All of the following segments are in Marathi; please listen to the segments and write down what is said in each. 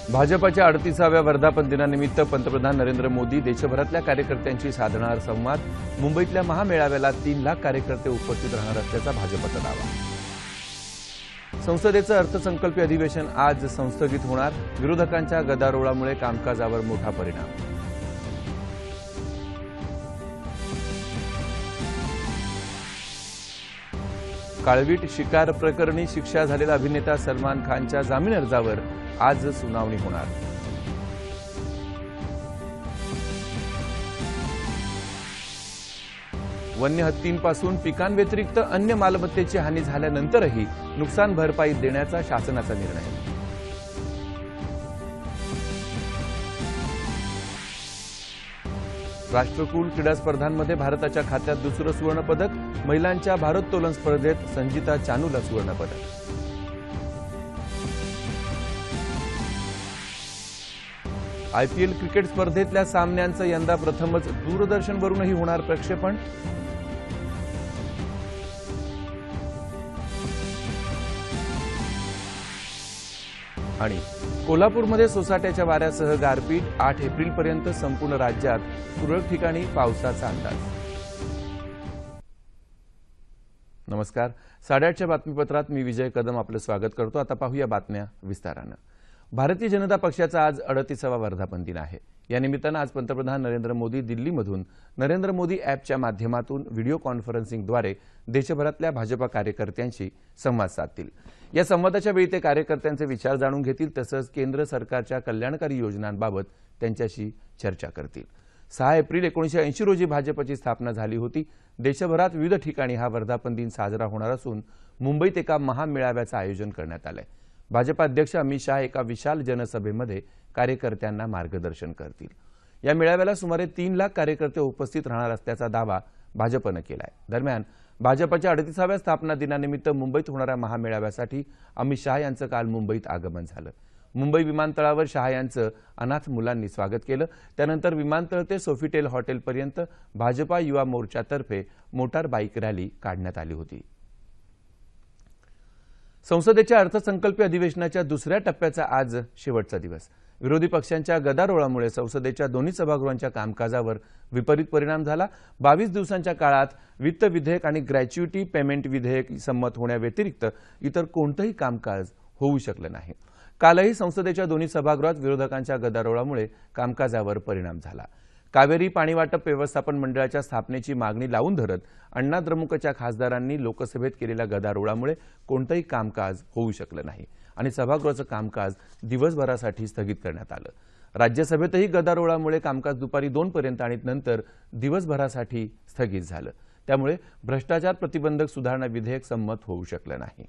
भाजपच्या 38व्या वर्धापन दिनानिमित्त पंतप्रधान नरेंद्र मोदी देशभरातल्या कार्यकर्त्यांशी साधणार संवाद। मुंबईतल्या महामेळाव्याला 3 लाख कार्यकर्ते उपस्थित राहणार असल्याचा भाजपचा दावा। संसदेचं अर्थसंकल्पीय अधिवेशन आज संस्थगित होणार। विरोधकांच्या गदारोळामुळे कामकाजावर मोठा परिणाम। काळवीट शिकार प्रकरणी शिक्षा झालेला अभिनेता सलमान खानच्या जामीन अर्जावर आज सुनावणी होणार। वन्य हत्तींपासून पिकांव्यतिरिक्त अन्य मालमत्तेची हानी झाल्यानंतरही नुकसान भरपाई देण्याचा शासनाचा निर्णय। राष्ट्रकुल क्रीडा स्पर्धांमध्ये भारताच्या खात्यात दुसरं सुवर्णपदक। महिलांच्या भारोत्तोलन स्पर्धेत संजिता चानूला सुवर्णपदक। आयपीएल क्रिकेट स्पर्धेतल्या सामन्यांचं यंदा प्रथमच दूरदर्शनवरूनही होणार प्रक्षेपण। आणि कोल्हापूरमध्ये सोसाट्याच्या वाऱ्यासह गारपीट। 8 एप्रिलपर्यंत संपूर्ण राज्यात तुरळक ठिकाणी पावसाचा अंदाज। नमस्कार, 8:30च्या बातमीपत्रात मी विजय कदम आपलं स्वागत करतो। आता पाहूया बातम्या विस्तारानं। भारतीय जनता पक्षाचा आज 38वा वर्धापन दिन आहे। या निमित्तानं आज पंतप्रधान नरेंद्र मोदी दिल्लीमधून नरेंद्र मोदी ॲपच्या माध्यमातून व्हिडिओ कॉन्फरन्सिंगद्वारे देशभरातल्या भाजपा कार्यकर्त्यांशी संवाद साधतील। या संवादाच्या वेळी ते कार्यकर्त्यांचे विचार जाणून घेतील, तसंच केंद्र सरकारच्या कल्याणकारी योजनांबाबत त्यांच्याशी चर्चा करतील। 6 एप्रिल 1980 रोजी भाजपची स्थापना झाली होती। देशभरात विविध ठिकाणी हा वर्धापन दिन साजरा होणार असून मुंबईत एका महामेळाव्याचं आयोजन करण्यात आलंय। भाजपा अध्यक्ष अमित शाह एका विशाल जनसभेमध्ये कार्यकर्त्यांना मार्गदर्शन करतील। या मेळाव्याला सुमारे 3 लाख कार्यकर्ते उपस्थित राहणार असल्याचा दावा भाजपनं केलाय। दरम्यान भाजपच्या 38व्या स्थापना दिनानिमित्त मुंबईत होणाऱ्या महामेळाव्यासाठी अमित शाह यांचं काल मुंबईत आगमन झालं। मुंबई विमानतळावर शाह यांचं अनाथ मुलांनी स्वागत केलं। त्यानंतर विमानतळ ते सोफिटेल हॉटेलपर्यंत भाजपा युवा मोर्चातर्फे मोटार बाईक रॅली काढण्यात आली होती। संसदेच्या अर्थसंकल्पीय अधिवेशनाच्या दुसऱ्या टप्प्याचा आज शेवटचा दिवस। विरोधी पक्षांच्या गदारोळामुळे संसदेच्या दोन्ही सभागृहांच्या कामकाजावर विपरीत परिणाम झाला। 22 दिवसांच्या काळात वित्त विधेयक आणि ग्रॅच्युइटी पेमेंट विधेयक संमत होण्याव्यतिरिक्त इतर कोणतंही कामकाज होऊ शकलं नाही। कालही संसदेच्या दोन्ही सभागृहात विरोधकांच्या गदारोळामुळे कामकाजावर परिणाम झाला। कावेरी पाणी वाटप व्यवस्थापन मंडळाच्या स्थापनेची मागणी लावून धरत अण्णा द्रमुकच्या खासदारांनी लोकसभेत केलेल्या गदारोळामुळे कोणतंही कामकाज होऊ शकलं नाही आणि सभागृहाचं कामकाज दिवसभरासाठी स्थगित करण्यात आलं। राज्यसभेतही गदारोळामुळे कामकाज दुपारी 2 पर्यंत आणि नंतर दिवसभरासाठी स्थगित झालं। त्यामुळे भ्रष्टाचार प्रतिबंधक सुधारणा विधेयक संमत होऊ शकलं नाही।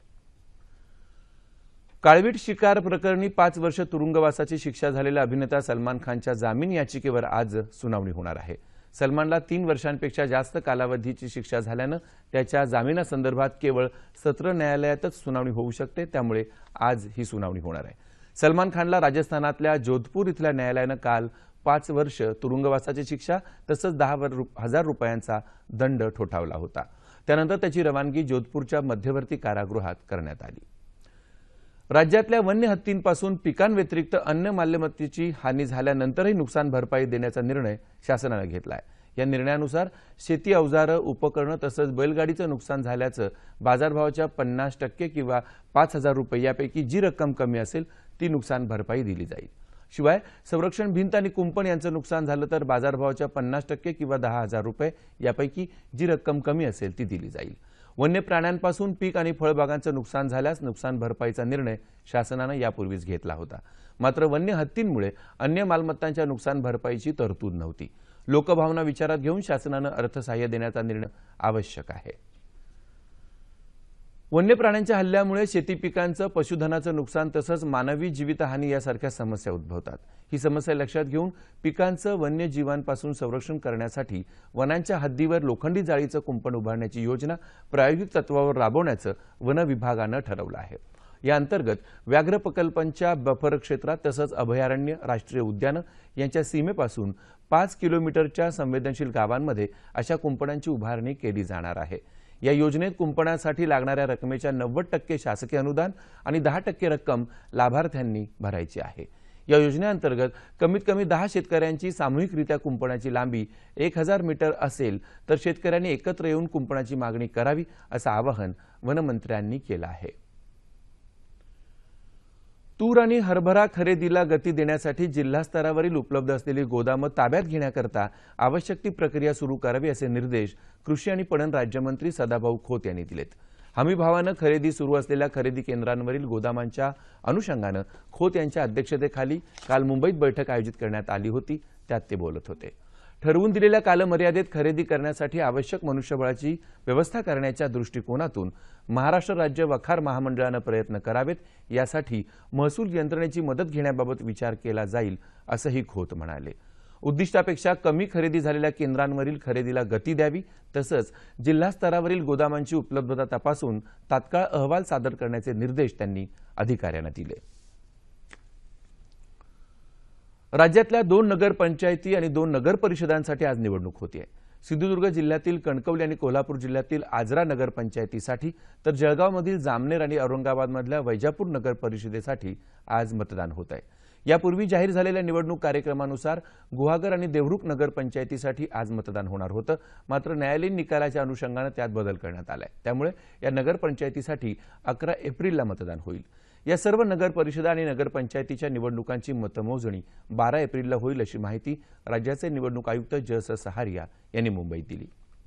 काळवीट शिकार प्रकरणी 5 वर्ष तुरुंगवासाची शिक्षा झालेल्या अभिनेता सलमान खानच्या जामीन याचिकेवर आज सुनावणी होणार आहे। सलमानला 3 वर्षांपेक्षा जास्त कालावधीची शिक्षा झाल्यानं त्याच्या जामिनासंदर्भात केवळ सत्र न्यायालयातच सुनावणी होऊ शकते। त्यामुळे आज ही सुनावणी होणार आहे। सलमान खानला राजस्थानातल्या जोधपूर इथल्या न्यायालयानं काल 5 वर्ष तुरुंगवासाची शिक्षा तसंच 10,000 रुपयांचा दंड ठोठावला होता। त्यानंतर त्याची रवानगी जोधपूरच्या मध्यवर्ती कारागृहात करण्यात आली। राज्यातल्या वन्य हत्तींपासून पिकांव्यतिरिक्त अन्य मालमत्तेची हानी झाल्यानंतरही नुकसान भरपाई देण्याचा निर्णय शासनानं घेतलाय। या निर्णयानुसार शेती अवजारं, उपकरणं तसंच बैलगाडीचं नुकसान झाल्याचं बाजारभावाच्या 50% किंवा 5,000 रुपये यापैकी जी रक्कम कमी असेल ती नुकसान भरपाई दिली जाईल। शिवाय संरक्षण भिंत आणि कुंपण यांचं नुकसान झालं तर बाजारभावाच्या 50% किंवा 10,000 रुपये यापैकी जी रक्कम कमी असेल ती दिली जाईल। वन्य प्राण्यांपासून पीक आणि फळबागांचं नुकसान झाल्यास नुकसान भरपाईचा निर्णय शासनानं यापूर्वीच घेतला होता। मात्र वन्य हत्तींमुळे अन्य मालमत्तांच्या नुकसान भरपाईची तरतूद नव्हती। लोकभावना विचारात घेऊन शासनानं अर्थसहाय्य देण्याचा निर्णय आवश्यक आहे। वन्य प्राण्यांच्या हल्ल्यामुळे शेती पिकांचं, पशुधनाचं नुकसान तसंच मानवी जीवितहानी यासारख्या समस्या उद्भवतात। ही समस्या लक्षात घेऊन पिकांचं, वन्यजीवांपासून संरक्षण करण्यासाठी वनांच्या हद्दीवर लोखंडी जाळीचं कुंपण उभारण्याची योजना प्रायोगिक तत्वावर राबवण्याचं वन विभागानं ठरवलं आहे। या अंतर्गत व्याघ्र प्रकल्पांच्या बफर क्षेत्रात तसंच अभयारण्य, राष्ट्रीय उद्यानं यांच्या सीमेपासून 5 किलोमीटरच्या संवेदनशील गावांमध्ये अशा कुंपणांची उभारणी केली जाणार आहे। या योजनेत कुंपणासाठी लागणाऱ्या रकमेच्या 90% शासकीय अनुदान आणि 10% रक्कम लाभार्थ्यांनी भरायची आहे। या योजनेअंतर्गत कमीत कमी 10 शेतकऱ्यांची सामूहिकरित्या कुंपणाची लांबी 1000 मीटर असेल तर शेतकऱ्यांनी एकत्र येऊन कुंपणाची मागणी करावी असं आवाहन वनमंत्र्यांनी केलं आहे। तूर आणि हरभरा खरेदीला गती देण्यासाठी जिल्हा स्तरावरील उपलब्ध असलेली गोदामं ताब्यात घेण्याकरता आवश्यक ती प्रक्रिया सुरू करावी असे निर्देश कृषी आणि पणन राज्यमंत्री सदाभाऊ खोत यांनी दिलेत। हमीभावानं खरेदी सुरू असलेल्या खरेदी केंद्रांवरील गोदामांच्या अनुषंगानं खोत यांच्या अध्यक्षतेखाली काल मुंबईत बैठक आयोजित करण्यात आली होती, त्यात ते बोलत होते। ठरवून दिलेल्या कालमर्यादेत खरेदी करण्यासाठी आवश्यक मनुष्यबळाची व्यवस्था करण्याच्या दृष्टिकोनातून महाराष्ट्र राज्य वखार महामंडळानं प्रयत्न करावेत, यासाठी महसूल यंत्रणेची मदत घेण्याबाबत विचार केला जाईल असंही खोत म्हणाले। उद्दिष्टापेक्षा कमी खरेदी झालेल्या केंद्रांवरील खरेदीला गती द्यावी, तसंच जिल्हा स्तरावरील गोदामांची उपलब्धता तपासून तात्काळ अहवाल सादर करण्याचे निर्देश त्यांनी अधिकाऱ्यांना दिले। राज्यातल्या 2 नगरपंचायती आणि 2 नगर परिषदांसाठी आज निवडणूक होते। सिंधुदुर्ग जिल्ह्यातील कणकवली आणि कोल्हापूर जिल्ह्यातील आजरा नगरपंचायतीसाठी तर जळगावमधील जामनेर आणि औरंगाबादमधल्या वैजापूर नगर परिषदेसाठी आज मतदान होत आहे। यापूर्वी जाहीर झालेल्या निवडणूक कार्यक्रमानुसार गुहागर आणि देवरुख नगरपंचायतीसाठी आज मतदान होणार होतं, मात्र न्यायालयीन निकालाच्या अनुषंगाने त्यात बदल करण्यात आलाय। त्यामुळे या नगरपंचायतीसाठी 11 एप्रिलला मतदान होईल। या सर्व नगर परिषदा आणि नगरपंचायतीच्या निवडणुकांची मतमोजणी 12 एप्रिलला होईल अशी माहिती राज्याचे निवडणूक आयुक्त जस सहारिया यांनी मुंबईत दिली।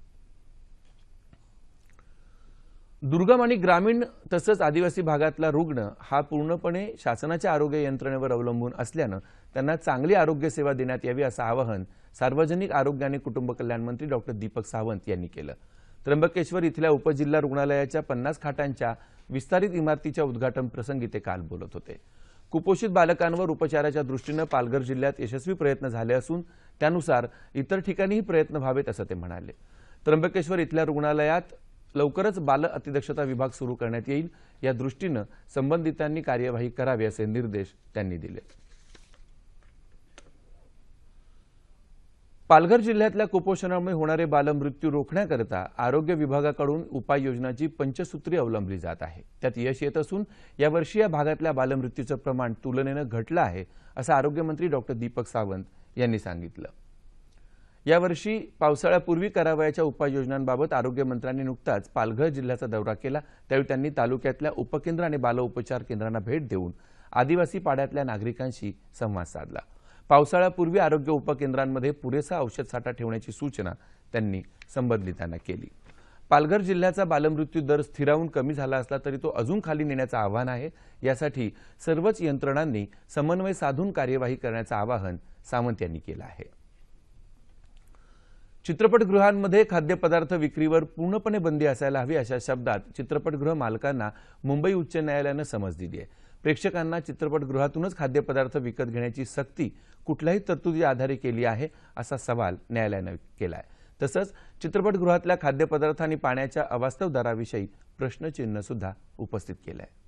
दुर्गम आणि ग्रामीण तसंच आदिवासी भागातला रुग्ण हा पूर्णपणे शासनाच्या आरोग्य यंत्रणेवर अवलंबून असल्यानं त्यांना चांगली आरोग्य सेवा देण्यात यावी असं आवाहन सार्वजनिक आरोग्य आणि कुटुंब कल्याण मंत्री डॉक्टर दीपक सावंत यांनी केलं। त्र्यंबकेश्वर इथल्या उपजिल्हा रुग्णालयाच्या 50 खाटांच्या विस्तारित इमारतीच्या उद्घाटन प्रसंगी ते काल बोलत होते। कुपोषित बालकांवर उपचाराच्या दृष्टीने पालघर जिल्ह्यात यशस्वी प्रयत्न झाले असून त्यानुसार इतर ठिकाणीही प्रयत्न व्हावेत असं ते म्हणाले। त्र्यंबकेश्वर इथल्या रुग्णालयात लवकरच बाल अतिदक्षता विभाग सुरू करण्यात येईल, या दृष्टीने संबंधितांनी कार्यवाही करावी असे निर्देश त्यांनी दिले। पालघर जिल्ह्यातल्या कुपोषणामुळे होणारे बालमृत्यू रोखण्याकरता आरोग्य विभागाकडून उपाययोजनाची पंचसूत्री अवलंबली जात आहे। त्यात यश येत असून यावर्षी या भागातल्या बालमृत्यूचं प्रमाण तुलनेने घटलं आहे असं आरोग्यमंत्री डॉक्टर दीपक सावंत यांनी सांगितलं। यावर्षी पावसाळ्यापूर्वी करावयाच्या उपाययोजनांबाबत आरोग्यमंत्र्यांनी नुकताच पालघर जिल्ह्याचा दौरा केला। त्यावेळी त्यांनी तालुक्यातल्या उपकेंद्र आणि बाल उपचार केंद्रांना भेट देऊन आदिवासी पाड्यातल्या नागरिकांशी संवाद साधला। पावसाळ्यापूर्वी आरोग्य उपकेंद्रांमध्ये पुरेसा औषध साठा ठेवण्याची सूचना त्यांनी संबंधितांना केली। पालघर जिल्ह्याचा बालमृत्यू दर स्थिरावून कमी झाला असला तरी तो अजून खाली नेण्याचं आव्हान आहे। यासाठी सर्वच यंत्रणांनी समन्वय साधून कार्यवाही करण्याचं आवाहन सावंत यांनी केलं आहे। चित्रपटगृहांमध्ये खाद्यपदार्थ विक्रीवर पूर्णपणे बंदी असायला हवी अशा शब्दात चित्रपटगृह मालकांना मुंबई उच्च न्यायालयानं समज दिली आहे। प्रेक्षकांना चित्रपटगृहातूनच खाद्यपदार्थ विकत घेण्याची सक्ती कुठल्याही तरतुदी आधारे केली आहे असा सवाल न्यायालयानं केला आहे। तसंच चित्रपटगृहातल्या खाद्यपदार्थ आणि पाण्याच्या अवास्तव दराविषयी प्रश्नचिन्ह सुद्धा उपस्थित केलं आहे।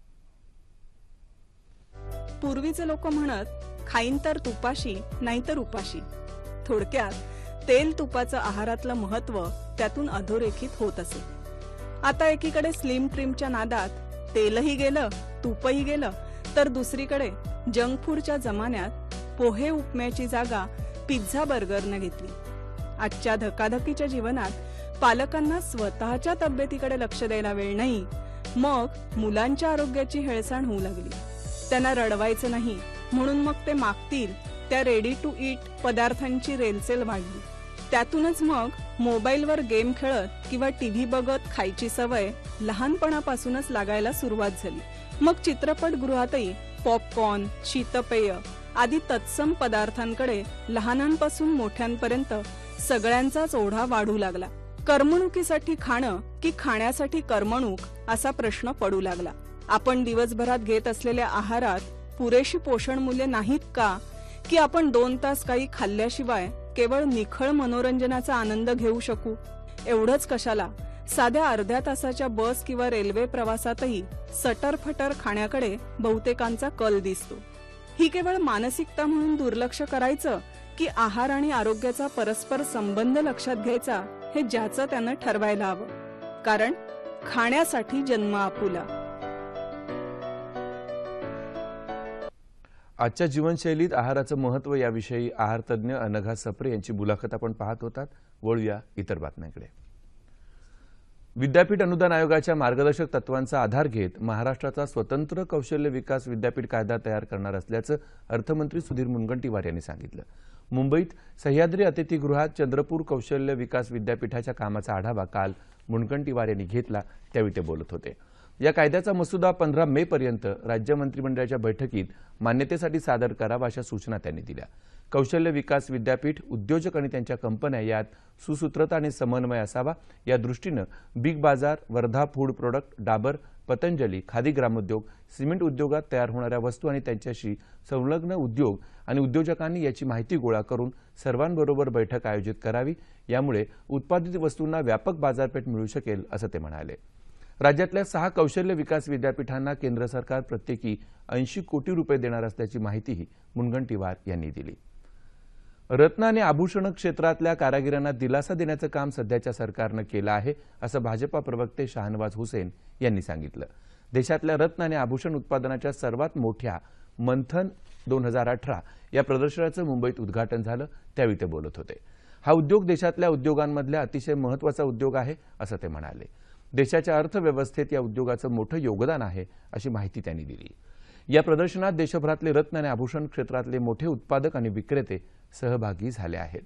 पूर्वीचे लोक म्हणत खाईन तर तुपाशी नाहीतर उपाशी। थोडक्यात तेल तुपाचं आहारातलं महत्व त्यातून अधोरेखित होत असे। आता एकीकडे स्लिम ट्रिमच्या नादात तेलही गेलं तूपही गेलं, तर दुसरीकडे जंक फूडच्या जमान्यात पोहे उपम्याची जागा पिझ्झा बर्गरने घेतली। आजच्या धकाधकीच्या जीवनात पालकांना स्वतःच्या तब्येतीकडे लक्ष द्यायला वेळ नाही, मग मुलांच्या आरोग्याची हेळसांड होऊ लागली। त्यांना रडवायचं नाही म्हणून मग ते मागतील त्या रेडी टू ईट पदार्थांची रेलचेल वाढली। त्यातूनच मग मोबाईलवर गेम खेळत किंवा टीव्ही बघत खायची सवय लहानपणापासूनच लागायला सुरुवात झाली। मग चित्रपटगृहातही पॉपकॉर्न, शीतपेय आदी तत्सम पदार्थांकडे लहानांपासून मोठ्यांपर्यंत सगळ्यांचाच ओढा वाढू लागला। करमणुकीसाठी खाणं की खाण्यासाठी करमणूक असा प्रश्न पडू लागला। आपण दिवसभरात घेत असलेल्या आहारात पुरेशी पोषण मूल्य नाहीत का, की आपण 2 तास काही खाल्ल्याशिवाय केवळ निखळ मनोरंजनाचा आनंद घेऊ शकू? एवढंच कशाला, साध्या अर्ध्या तासाच्या बस किंवा रेल्वे प्रवासातही सटरफटर खाण्याकडे बहुतेकांचा कल दिसतो। ही केवळ मानसिकता म्हणून दुर्लक्ष करायचं की आहार आणि आरोग्याचा परस्पर संबंध लक्षात घ्यायचा, हे ज्याचं त्यानं ठरवायला हवं। कारण खाण्यासाठी जन्म आपुला। आजच्या जीवनशैलीत आहाराचं महत्त्व याविषयी आहारतज्ञ अनघा सप्रे यांची मुलाखत आपण पाहत होतात. वळूया इतर बातम्यांकडे. विद्यापीठ अनुदान आयोगाच्या मार्गदर्शक तत्वांचा आधार घेत महाराष्ट्राचा स्वतंत्र कौशल्य विकास विद्यापीठ कायदा तयार करणार असल्याचं अर्थमंत्री सुधीर मुनगंटीवार यांनी सांगितलं. मुंबईत सह्याद्री अतिथीगृहात चंद्रपूर कौशल्य विकास विद्यापीठाच्या कामाचा आढावा काल मुनगंटीवार यांनी घेतला, त्यावेळी ते बोलत होते. या कायद्याचा मसुदा 15 मे पर्यंत राज्य मंत्रिमंडळाच्या बैठकीत मान्यतेसाठी सादर करावा अशा सूचना त्यांनी दिल्या. कौशल्य विकास विद्यापीठ, उद्योजक आणि त्यांच्या कंपन्या यात सुसूत्रता आणि समन्वय असावा या दृष्टीनं Big Bazaar, Wardha food product, Dabur, Patanjali, Khadi Gramodyog, cement उद्योगात तयार होणाऱ्या वस्तू आणि त्यांच्याशी संलग्न उद्योग आणि उद्योजकांनी याची माहिती गोळा करून सर्वांबरोबर बैठक आयोजित करावी. यामुळे उत्पादित वस्तूंना व्यापक बाजारपेठ मिळू शकेल असं ते म्हणाले. राज्यातल्या 6 कौशल्य विकास विद्यापीठांना केंद्र सरकार प्रत्येकी 80 कोटी रुपये देणार असल्याची माहितीही मुनगंटीवार यांनी दिली. रत्न आणि आभूषण क्षेत्रातल्या कारागिरांना दिलासा देण्याचं काम सध्याच्या सरकारनं केलं आहे असं भाजपा प्रवक्ते शाहनवाज हुसेन यांनी सांगितलं. देशातल्या रत्न आणि आभूषण उत्पादनाच्या सर्वात मोठ्या मंथन 2018 या प्रदर्शनाचं मुंबईत उद्घाटन झालं, त्यावेळी ते बोलत होते. हा उद्योग देशातल्या उद्योगांमधल्या अतिशय महत्त्वाचा उद्योग आहे असं ते म्हणाले. देशाच्या अर्थव्यवस्थेत या उद्योगाचं मोठं योगदान आहे अशी माहिती त्यांनी दिली. या प्रदर्शनात देशभरातले रत्न आणि आभूषण क्षेत्रातले मोठे उत्पादक आणि विक्रेते सहभागी झाले आहेत.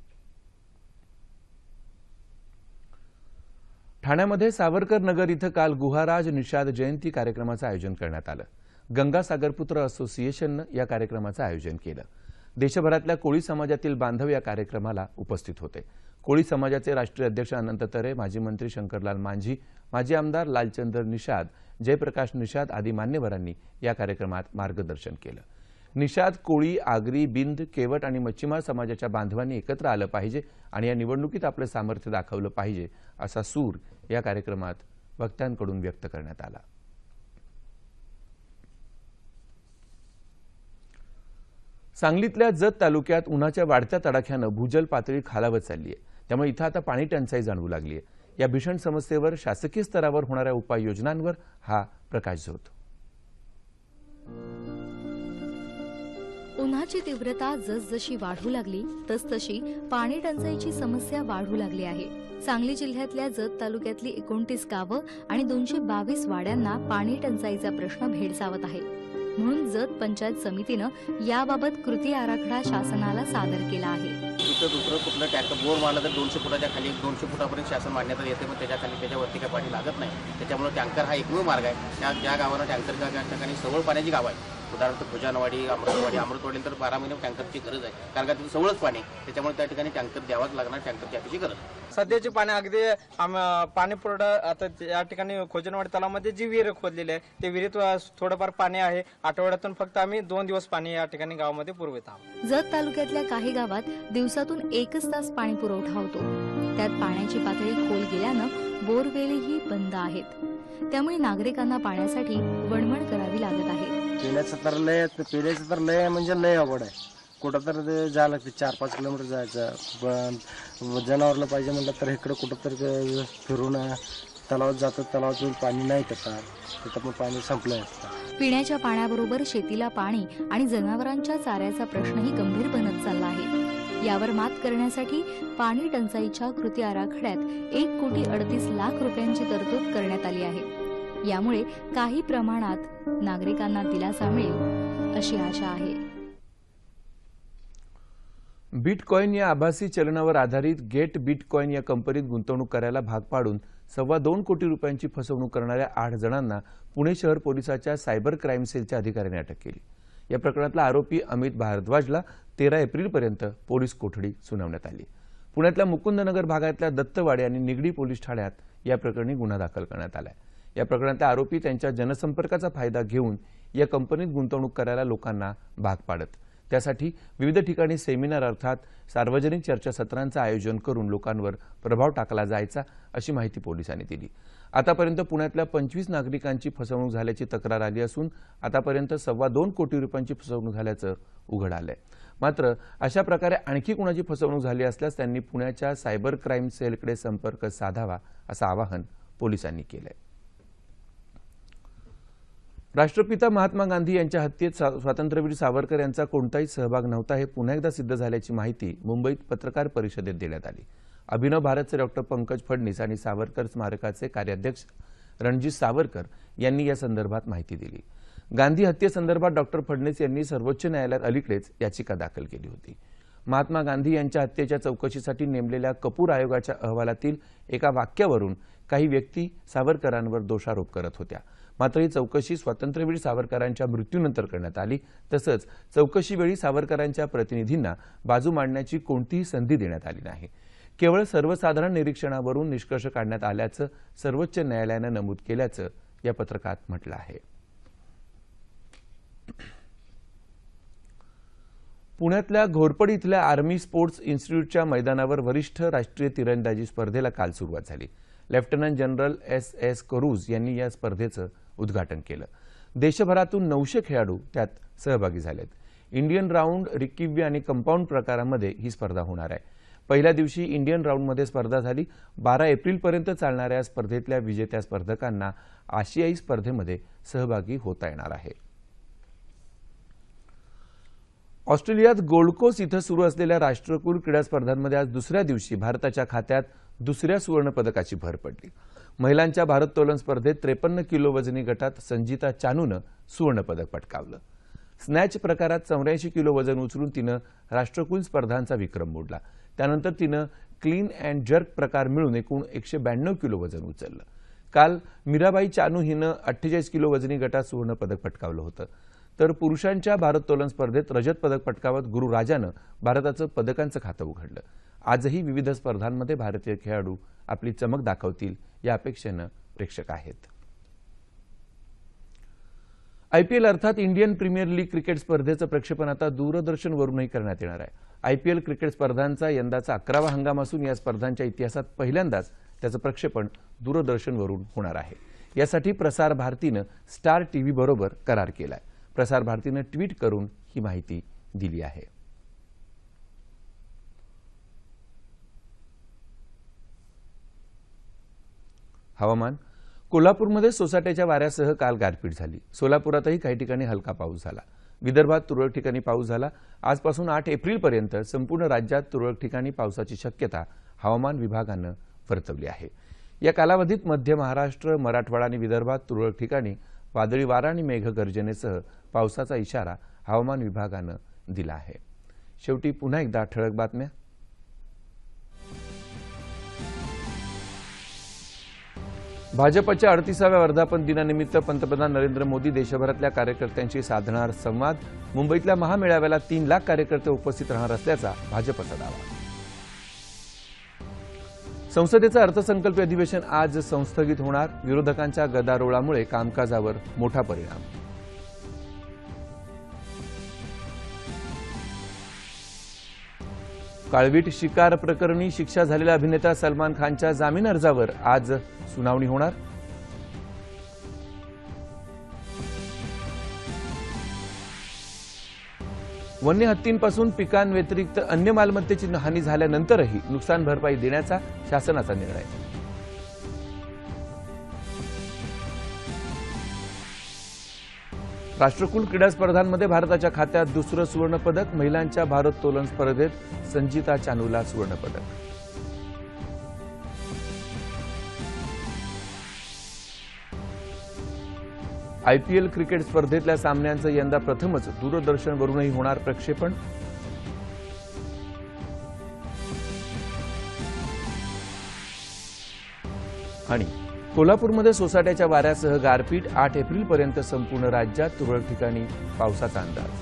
ठाण्यामध्ये सावरकर नगर इथं काल गुहाराज निषाद जयंती कार्यक्रमाचं आयोजन करण्यात आलं. गंगा सागरपुत्र असोसिएशननं या कार्यक्रमाचं आयोजन केलं. देशभरातल्या कोळी समाजातील बांधव या कार्यक्रमाला उपस्थित होते. कोळी समाजाचे राष्ट्रीय अध्यक्ष अनंत तरे, माजी मंत्री शंकरलाल मांझी, माजी आमदार लालचंदर निषाद, जयप्रकाश निषाद आदी मान्यवरांनी या कार्यक्रमात मार्गदर्शन केलं. निषाद, कोळी, आगरी, बिंद, केवट आणि मच्छीमार समाजाच्या बांधवांनी एकत्र आलं पाहिजे आणि या निवडणुकीत आपलं सामर्थ्य दाखवलं पाहिजे असा सूर या कार्यक्रमात वक्त्यांकडून व्यक्त करण्यात आला. सांगलीतल्या जत तालुक्यात उन्हाच्या वाढत्या तडाख्यानं भूजल पातळी खालावत चालली आहे. त्यामुळे इथं आता पाणी टंचाई जाणवू लागली आहे. या भीषण समस्येवर शासकीय स्तरावर होणाऱ्या उपाययोजनांवर हा प्रकाश झोत. उन्हाची तीव्रता जसजशी वाढू लागली तसतशी पाणी टंचाईची समस्या वाढू लागली आहे. सांगली जिल्ह्यातल्या जत तालुक्यातली 29 गावं आणि 222 वाड्यांना पाणी टंचाईचा प्रश्न भेडसावत आहे. म्हणून जत पंचायत समितीनं याबाबत कृती आराखडा शासनाला सादर केला आहे. दुसरं कुठलं टँकर बोर मारलं तर 200 फुटाच्या खाली 200 फुटापर्यंत शासन मान्यता देते, पण त्याच्या खाली त्याच्यावरती काही पाणी लागत नाही. त्याच्यामुळे टँकर हा एकमेव मार्ग आहे. ज्या गावांना टँकर त्या ठिकाणी सवळ पाण्याची गाव आहे, उदाहरणार्थ खुजानवाडी, अमृतवाडी तर 12 महिने टँकरची गरज आहे, कारण का तिथे सवळच पाणी. त्याच्यामुळे त्या ठिकाणी टँकर द्यावाच लागणार, टँकरची अतिशय गरज. सध्याचे पाणी अगदी पाणी पुरवठा आता या ठिकाणी खोजनवाडी तलावामध्ये जी विहीर खोदलेली आहे ते विहिरीत थोडंफार पाणी आहे. आठवड्यातून फक्त आम्ही 2 दिवस पाणी या ठिकाणी गावामध्ये पुरवित आहोत. जत तालुक्यातल्या काही गावात दिवसातून 1 तास पाणी पुरवठा होतो. त्यात पाण्याची पातळी खोल गेल्यानं बोरवेलही बंद आहेत. त्यामुळे नागरिकांना पाण्यासाठी वणवण करावी लागत आहे. पिण्याचं तर लय म्हणजे लय अवघड आहे. कुठं तर जायला लागते 4-5 किलोमीटर जायचं. पण जनावरला पाहिजे म्हटलं तर इकडं कुठं तर फिरून तलावात जातं, तलावातून पाणी नाही येतात, तिथं पण पाणी संपलं असतं. पिण्याच्या पाण्याबरोबर शेतीला पाणी आणि जनावरांच्या चाऱ्याचा प्रश्नही गंभीर बनत चालला आहे. यावर मात करण्यासाठी पाणी टंचाईच्या कृती आराखड्यात 1,38 लाख रुपयांची तरतूद करण्यात आली आहे. यामुळे काही प्रमाणात नागरिकांना दिलासा मिळेल अशी आशा आहे. बिटकॉइन या आभासी चलनावर आधारित गेट बिटकॉइन या कंपनीत गुंतवणूक करायला भाग पाडून 2.25 कोटी रुपयांची फसवणूक करणाऱ्या 8 जणांना पुणे शहर पोलिसाच्या सायबर क्राईम सेलच्या अधिकाऱ्यांनी अटक केली. या प्रकरणातला आरोपी अमित भारद्वाजला 13 एप्रिलपर्यंत पोलीस कोठडी सुनावण्यात आली. पुण्यातल्या मुकुंदनगर भागातल्या दत्तवाडी आणि निगडी पोलीस ठाण्यात या प्रकरणी गुन्हा दाखल करण्यात आलाय. या प्रकरणातले आरोपी त्यांच्या जनसंपर्काचा फायदा घेऊन या कंपनीत गुंतवणूक करायला लोकांना भाग पाडत. त्यासाठी विविध ठिकाणी सेमिनार अर्थात सार्वजनिक चर्चासत्रांचं आयोजन करून लोकांवर प्रभाव टाकला जायचा अशी माहिती पोलिसांनी दिली. आतापर्यंत पुण्यातल्या 25 नागरिकांची फसवणूक झाल्याची तक्रार आली असून आतापर्यंत 2.25 कोटी रुपयांची फसवणूक झाल्याचं उघड आलंय. मात्र अशा प्रकारे आणखी कुणाची फसवणूक झाली असल्यास त्यांनी पुण्याच्या सायबर क्राईम सेलकडे संपर्क साधावा असं आवाहन पोलिसांनी केलंय. राष्ट्रपिता महात्मा गांधी यांच्या हत्येत स्वातंत्र्यवीर सावरकर यांचा कोणताही सहभाग नव्हता हे पुन्हा एकदा सिद्ध झाल्याची माहिती मुंबईत पत्रकार परिषदेत देण्यात आली। अभिनव भारतचे डॉक्टर पंकज फडणीस आणि सावरकर स्मारकाचे कार्याध्यक्ष रणजित सावरकर यांनी या संदर्भात माहिती दिली। गांधी हत्येसंदर्भात डॉक्टर फडणीस यांनी सर्वोच्च न्यायालयात अलीकडेच याचिका दाखल केली होती। महात्मा गांधी यांच्या हत्येच्या चौकशीसाठी नेमलेल्या कपूर आयोगाच्या अहवालातील एका वाक्यावरून काही व्यक्ती सावरकरांवर दोषारोप करत होत्या। मात्र ही चौकशी स्वातंत्र्यवीर सावरकरांच्या मृत्यूनंतर करण्यात आली। तसंच चौकशीवेळी सावरकरांच्या प्रतिनिधींना बाजू मांडण्याची कोणतीही संधी देण्यात आली नाही। केवळ सर्वसाधारण निरीक्षणावरून निष्कर्ष काढण्यात आल्याचं सर्वोच्च न्यायालयानं नमूद केल्याचं या पत्रकात म्हटलं आहे। पुण्यातल्या घोरपडी इथल्या आर्मी स्पोर्ट्स इन्स्टिट्यूटच्या मैदानावर वरिष्ठ राष्ट्रीय तिरंदाजी स्पर्धेला काल सुरुवात झाली। लेफ्टनंट जनरल एस करूज यांनी या स्पर्धेचं उद्घाटन केलं। देशभरातून 900 खेळाडू त्यात सहभागी झालेत। इंडियन राऊंड, रिकिव्य आणि कंपाऊंड प्रकारामध्ये ही स्पर्धा होणार आहे। पहिल्या दिवशी इंडियन राऊंडमध्ये स्पर्धा झाली। 12 एप्रिलपर्यंत चालणाऱ्या स्पर्धेतल्या विजेत्या स्पर्धकांना आशियाई स्पर्धेमध्ये सहभागी होता येणार आहे। ऑस्ट्रेलियात गोल्ड कोस्ट इथं सुरू असलेल्या राष्ट्रकुल क्रीडा स्पर्धांमध्ये आज दुसऱ्या दिवशी भारताच्या खात्यात दुसऱ्या सुवर्ण पदकाची भर पडली। महिलांच्या भारोत्तोलन स्पर्धेत 53 किलो वजनी गटात संजीता चानूनं सुवर्ण पदक पटकावलं। स्नॅच प्रकारात 84 किलो वजन उचलून तिनं राष्ट्रकुल स्पर्धांचा विक्रम मोडला। त्यानंतर तिनं क्लीन अँड जर्क प्रकार मिळून एकूण 192 किलो वजन उचललं। काल मीराबाई चानू हिनं 48 किलो वजनी गटात सुवर्ण पदक पटकावलं होतं। तर पुरुषांच्या भारोत्तोलन स्पर्धेत रजत पदक पटकावत गुरु राजानं भारताचं पदकांचं खातं उघडलं। आजही विविध स्पर्धांमध्ये भारतीय खेळाडू आपली चमक दाखवतील या अपेक्षेनं प्रेक्षक आहेत। आयपीएल अर्थात इंडियन प्रीमियर लीग क्रिकेट स्पर्धेचं प्रक्षेपण आता दूरदर्शनवरूनही करण्यात येणार आहे। आयपीएल क्रिकेट स्पर्धांचा यंदाचा 11वा हंगाम असून या स्पर्धांच्या इतिहासात पहिल्यांदाच त्याचं प्रक्षेपण दूरदर्शनवरून होणार आहे। यासाठी प्रसार भारतीनं स्टार टीव्ही बरोबर करार केलाय। प्रसार भारतीनं ट्विट करून ही माहिती दिली आहे। हवामान। कोल्हापूरमध्ये सोसाट्याच्या वाऱ्यासह काल गारपीट झाली। सोलापुरातही काही ठिकाणी हलका पाऊस झाला। विदर्भात तुरळक ठिकाणी पाऊस झाला। आजपासून 8 एप्रिलपर्यंत संपूर्ण राज्यात तुरळक ठिकाणी पावसाची शक्यता हवामान विभागानं वर्तवली आहे। या कालावधीत मध्य महाराष्ट्र, मराठवाडा आणि विदर्भात तुरळक ठिकाणी वादळी वारा आणि मेघगर्जनेसह पावसाचा इशारा हवामान विभागानं दिला आहे। शेवटी पुन्हा एकदा ठळक बातम्या। भाजपच्या 38व्या वर्धापन दिनानिमित्त पंतप्रधान नरेंद्र मोदी देशभरातल्या कार्यकर्त्यांशी साधणार संवाद। मुंबईतल्या महामेळाव्याला 3 लाख कार्यकर्ते उपस्थित राहणार असल्याचा भाजपचा दावा। संसदेचं अर्थसंकल्पीय अधिवेशन आज संस्थगित होणार। विरोधकांच्या गदारोळामुळे कामकाजावर मोठा परिणाम। काळवीट शिकार प्रकरणी शिक्षा झालेला अभिनेता सलमान खानच्या जामीन अर्जावर आज सुनावणी होणार। वन्य हत्तींपासून पिकांव्यतिरिक्त अन्य मालमत्तेची हानी झाल्यानंतरही नुकसान भरपाई देण्याचा शासनाचा निर्णय। राष्ट्रकुल क्रीडा स्पर्धांमध्ये भारताच्या खात्यात दुसरं सुवर्ण पदक। महिलांच्या भारोत्तोलन स्पर्धेत संजीता चानूला सुवर्ण पदक। आयपीएल क्रिकेट स्पर्धेतल्या सामन्यांचं यंदा प्रथमच दूरदर्शनवरूनही होणार प्रक्षेपण। आणि कोल्हापूरमध्ये सोसाट्याच्या वाऱ्यासह गारपीट। 8 एप्रिलपर्यंत संपूर्ण राज्यात तुरळक ठिकाणी पावसाचा अंदाज।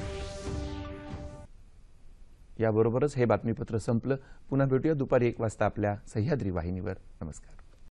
याबरोबरच हे बातमीपत्र संपलं। पुन्हा भेटूया दुपारी 1 वाजता आपल्या सह्याद्री वाहिनीवर। नमस्कार।